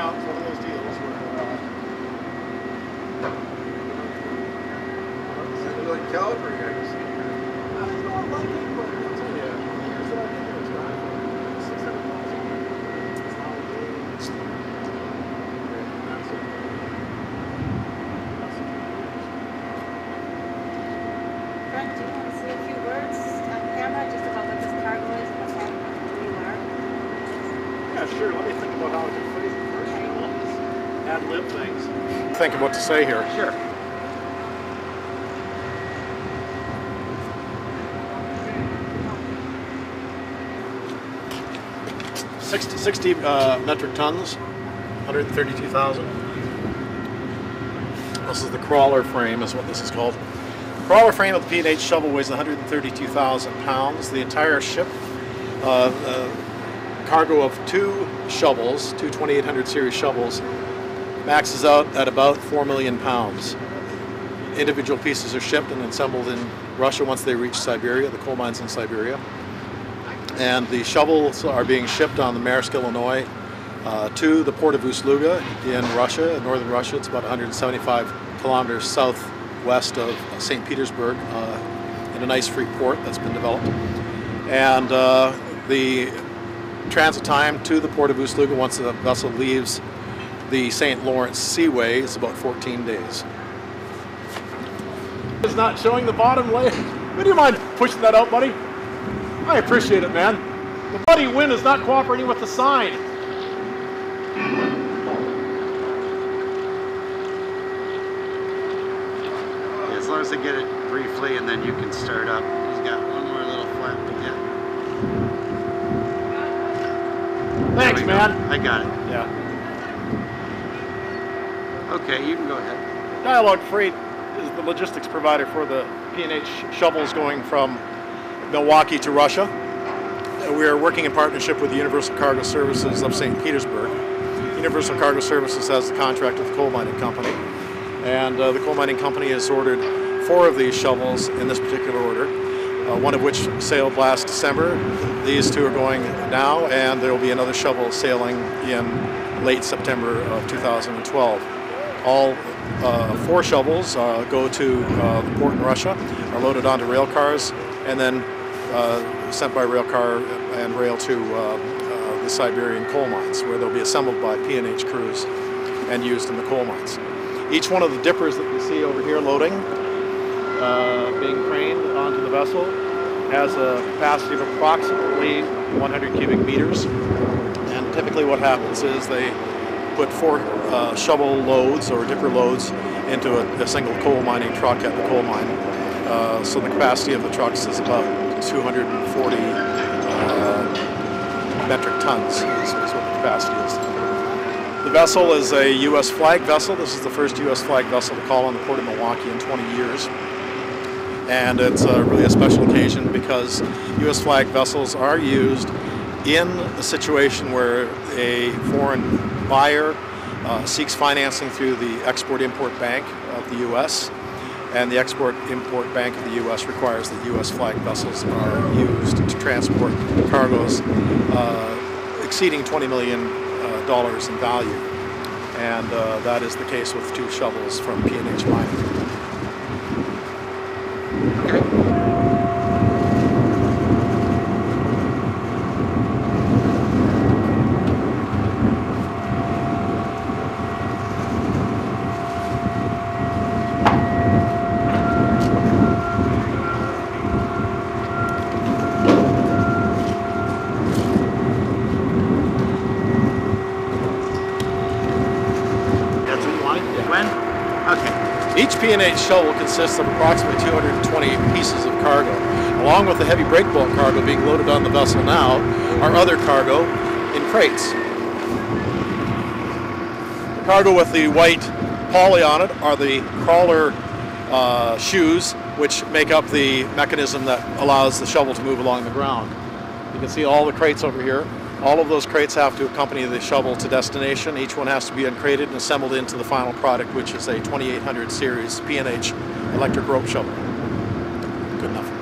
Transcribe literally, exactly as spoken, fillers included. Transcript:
Yeah, it's one of those deals where uh, is it like Calvary? I can see. I don't know, I like it, but I'll tell you, the years that I've been here, it's got six hundred thousand. It's not a day. That's it. Frank, do you want to say a few words on camera just about what this cargo is and what's happening where you are? Yeah, sure. Let me think about how I can phrase it first. You know, just ad-lib things. Think of what to say here. Sure. sixty, sixty uh, metric tons, one hundred thirty-two thousand. This is the crawler frame, is what this is called. The crawler frame of the P and H shovel weighs one hundred thirty-two thousand pounds. The entire ship, uh, uh, cargo of two shovels, two twenty-eight hundred series shovels, maxes out at about four million pounds. Individual pieces are shipped and assembled in Russia once they reach Siberia, the coal mines in Siberia. And the shovels are being shipped on the Maersk Illinois uh, to the port of Ust-Luga in Russia, in northern Russia. It's about one hundred seventy-five kilometers southwest of Saint Petersburg, uh, in an ice-free port that's been developed. And uh, the transit time to the port of Ust-Luga once the vessel leaves the Saint Lawrence Seaway is about fourteen days. It's not showing the bottom layer. Would you mind pushing that out, buddy? I appreciate it, man. The muddy wind is not cooperating with the sign. Yeah, as long as I get it briefly and then you can start up. He's got one more little flap to get. Thanks, man. Go. I got it. Yeah. Okay, you can go ahead. Dialogue Freight is the logistics provider for the P and H shovels going from Milwaukee to Russia. We are working in partnership with the Universal Cargo Services of Saint Petersburg. Universal Cargo Services has the contract with the coal mining company, and uh, the coal mining company has ordered four of these shovels in this particular order, uh, one of which sailed last December. These two are going now, and there will be another shovel sailing in late September of two thousand twelve. All uh, four shovels uh, go to uh, the port in Russia, are loaded onto rail cars, and then uh, sent by rail car and rail to uh, uh, the Siberian coal mines, where they'll be assembled by P and H crews and used in the coal mines. Each one of the dippers that you see over here loading, uh, being craned onto the vessel, has a capacity of approximately one hundred cubic meters. And typically what happens is they put four uh, shovel loads or dipper loads into a, a single coal mining truck at the coal mine. Uh, so the capacity of the trucks is about two hundred forty uh, metric tons is, is what the capacity is. The vessel is a U S flag vessel. This is the first U S flag vessel to call on the port of Milwaukee in twenty years. And it's uh, really a special occasion because U S flag vessels are used in a situation where a foreign buyer uh, seeks financing through the Export-Import Bank of the U S, and the Export-Import Bank of the U S requires that U S flag vessels are used to transport cargoes uh, exceeding twenty million dollars uh, in value. And uh, that is the case with two shovels from P and H Mining. Okay. Each P and H shovel consists of approximately two hundred twenty pieces of cargo. Along with the heavy break bulk cargo being loaded on the vessel now, are other cargo in crates. The cargo with the white poly on it are the crawler uh, shoes, which make up the mechanism that allows the shovel to move along the ground. You can see all the crates over here. All of those crates have to accompany the shovel to destination. Each one has to be uncrated and assembled into the final product, which is a twenty-eight hundred series P and H Electric Rope Shovel. Good enough.